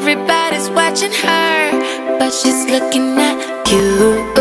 Everybody's watching her, but she's looking at you.